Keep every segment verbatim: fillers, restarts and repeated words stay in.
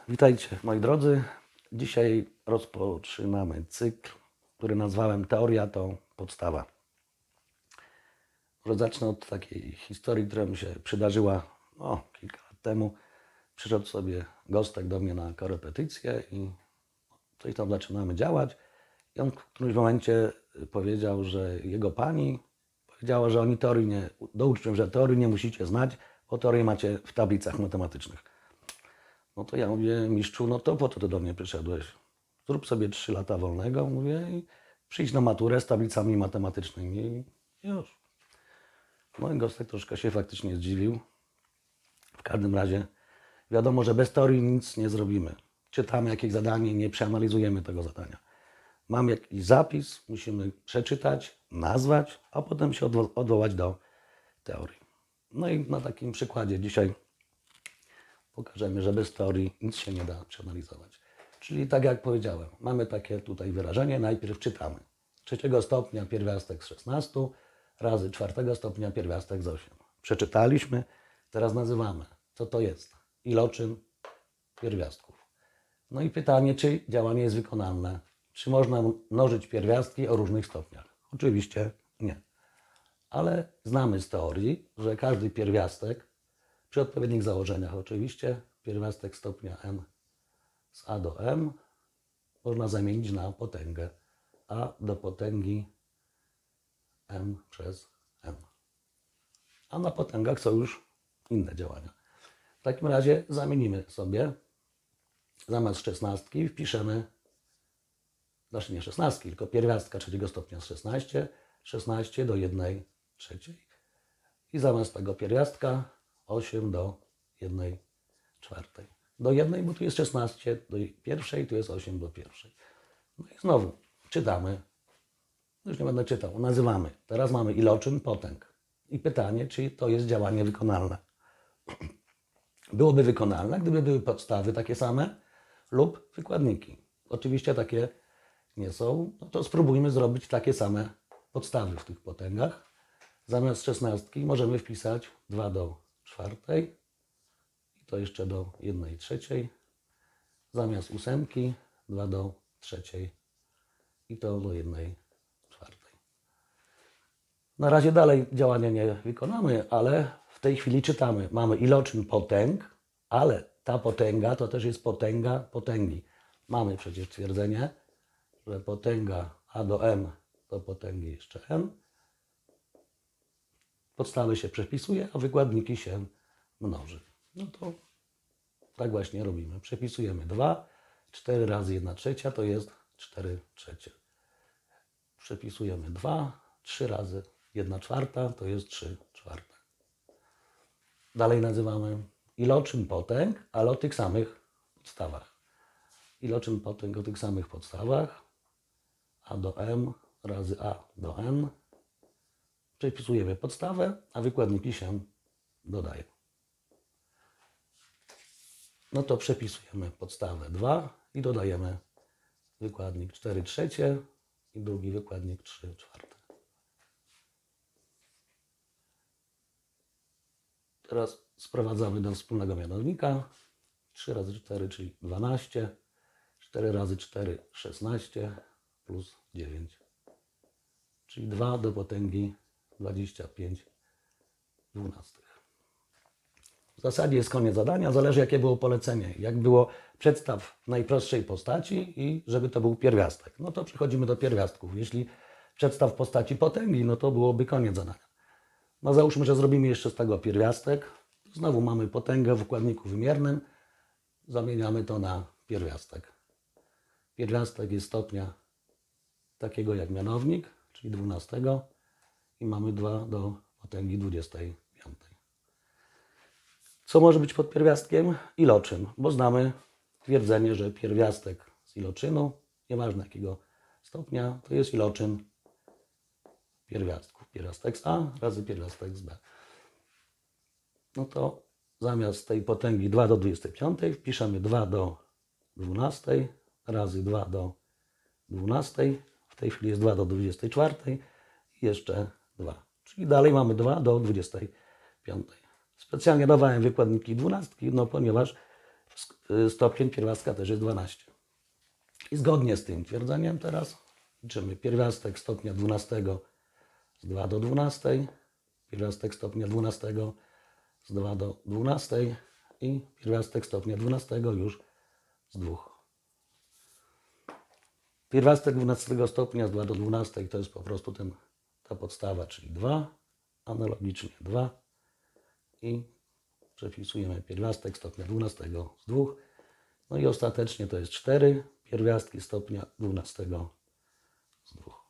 Witajcie moi drodzy. Dzisiaj rozpoczynamy cykl, który nazwałem Teoria to podstawa. Może zacznę od takiej historii, która mi się przydarzyła o, kilka lat temu. Przyszedł sobie gostek do mnie na korepetycję i coś tam zaczynamy działać. I on w którymś momencie powiedział, że jego pani powiedziała, że oni teorii nie, do uczniów, że teorii nie musicie znać, bo teorię macie w tablicach matematycznych. No to ja mówię, mistrzu, no to po to ty do mnie przyszedłeś. Zrób sobie trzy lata wolnego, mówię, i przyjdź na maturę z tablicami matematycznymi i już. No i gostek troszkę się faktycznie zdziwił. W każdym razie wiadomo, że bez teorii nic nie zrobimy. Czytamy jakieś zadanie, nie przeanalizujemy tego zadania. Mamy jakiś zapis, musimy przeczytać, nazwać, a potem się odwo- odwołać do teorii. No i na takim przykładzie dzisiaj pokażemy, że bez teorii nic się nie da przeanalizować. Czyli tak jak powiedziałem, mamy takie tutaj wyrażenie, najpierw czytamy. Trzeciego stopnia pierwiastek z szesnastu razy czwartego stopnia pierwiastek z ośmiu. Przeczytaliśmy, teraz nazywamy. Co to jest? Iloczyn pierwiastków. No i pytanie, czy działanie jest wykonalne? Czy można mnożyć pierwiastki o różnych stopniach? Oczywiście nie. Ale znamy z teorii, że każdy pierwiastek, przy odpowiednich założeniach oczywiście, pierwiastek stopnia n z a do m można zamienić na potęgę a do potęgi m przez m. A na potęgach są już inne działania. W takim razie zamienimy sobie, zamiast szesnastki wpiszemy, znaczy nie szesnastki, tylko pierwiastka trzeciego stopnia z szesnaście, szesnaście do jednej trzeciej. I zamiast tego pierwiastka osiem do jednej czwartej. Do jednej, bo tu jest szesnaście do pierwszej, tu jest osiem do pierwszej. No i znowu czytamy. Już nie będę czytał, nazywamy. Teraz mamy iloczyn potęg. I pytanie, czy to jest działanie wykonalne. Byłoby wykonalne, gdyby były podstawy takie same lub wykładniki. Oczywiście takie nie są. No to spróbujmy zrobić takie same podstawy w tych potęgach. Zamiast szesnastki możemy wpisać dwa do czwartej i to jeszcze do jednej trzeciej. Zamiast ósemki dwa do trzeciej i to do jednej czwartej. Na razie dalej działania nie wykonamy, ale w tej chwili czytamy. Mamy iloczyn potęg, ale ta potęga to też jest potęga potęgi. Mamy przecież twierdzenie, że potęga a do m to potęgi jeszcze m. Podstawy się przepisuje, a wykładniki się mnoży. No to tak właśnie robimy. Przepisujemy dwa, cztery razy jedna trzecia to jest cztery trzecie. Przepisujemy dwa, trzy razy jedna czwarta to jest trzy czwarte. Dalej nazywamy iloczyn potęg, ale o tych samych podstawach. Iloczyn potęg o tych samych podstawach. A do m razy a do n. Przepisujemy podstawę, a wykładniki się dodają. No to przepisujemy podstawę dwa i dodajemy wykładnik cztery trzecie i drugi wykładnik trzy czwarte. Teraz sprowadzamy do wspólnego mianownika. trzy razy cztery, czyli dwanaście. cztery razy cztery, szesnaście plus dziewięć. Czyli dwa do potęgi dwadzieścia pięć dwunastych. W zasadzie jest koniec zadania, zależy jakie było polecenie. Jak było przedstaw w najprostszej postaci i żeby to był pierwiastek. No to przechodzimy do pierwiastków. Jeśli przedstaw w postaci potęgi, no to byłoby koniec zadania. No załóżmy, że zrobimy jeszcze z tego pierwiastek. Znowu mamy potęgę w układniku wymiernym. Zamieniamy to na pierwiastek. Pierwiastek jest stopnia takiego jak mianownik, czyli dwunastego. I mamy dwa do potęgi dwudziestej piątej. Co może być pod pierwiastkiem? Iloczyn, bo znamy twierdzenie, że pierwiastek z iloczynu, nieważne jakiego stopnia, to jest iloczyn pierwiastków. Pierwiastek z a razy pierwiastek z b. No to zamiast tej potęgi dwa do dwudziestej piątej wpiszemy dwa do dwunastej razy dwa do dwunastej. W tej chwili jest dwa do dwudziestej czwartej i jeszcze dwa. Czyli dalej mamy dwa do dwudziestej piątej. Specjalnie dawałem wykładniki dwunastki, no ponieważ stopień pierwiastka też jest dwanaście. I zgodnie z tym twierdzeniem teraz liczymy pierwiastek stopnia dwunastego z dwa do dwunastej, pierwiastek stopnia dwunastego z dwa do dwunastej i pierwiastek stopnia dwunastego już z dwóch. Pierwiastek dwunastego stopnia z dwa do dwunastej to jest po prostu ten, ta podstawa, czyli dwa, analogicznie dwa i przepisujemy pierwiastek stopnia dwunastego z dwóch. No i ostatecznie to jest cztery pierwiastki stopnia dwunastego z dwóch.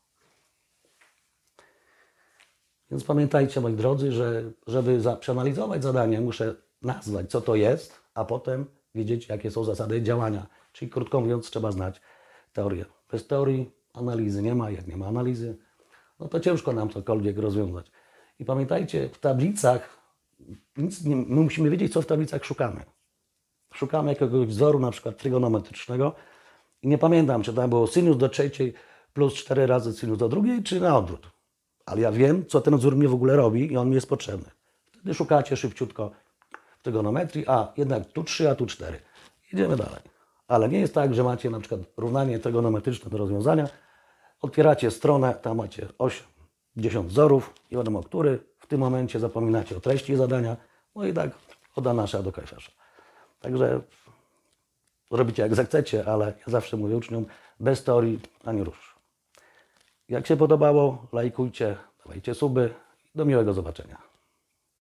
Więc pamiętajcie, moi drodzy, że żeby za, przeanalizować zadanie, muszę nazwać, co to jest, a potem wiedzieć, jakie są zasady działania. Czyli krótko mówiąc, trzeba znać teorię. Bez teorii analizy nie ma. Jak nie ma analizy, no to ciężko nam cokolwiek rozwiązać. I pamiętajcie, w tablicach, nic nie, my musimy wiedzieć, co w tablicach szukamy. Szukamy jakiegoś wzoru, na przykład trygonometrycznego i nie pamiętam, czy tam było sinus do trzeciej plus cztery razy sinus do drugiej, czy na odwrót. Ale ja wiem, co ten wzór mi w ogóle robi i on mi jest potrzebny. Wtedy szukacie szybciutko w trygonometrii, a jednak tu trzy, a tu cztery. Idziemy dalej. Ale nie jest tak, że macie na przykład równanie trygonometryczne do rozwiązania, otwieracie stronę, tam macie osiem, dziesięć wzorów, nie wiadomo który, w tym momencie zapominacie o treści zadania, no i tak oda nasza do kajfasza. Także robicie jak zechcecie, ale ja zawsze mówię uczniom, bez teorii ani rusz. Jak się podobało, lajkujcie, dawajcie suby. Do miłego zobaczenia.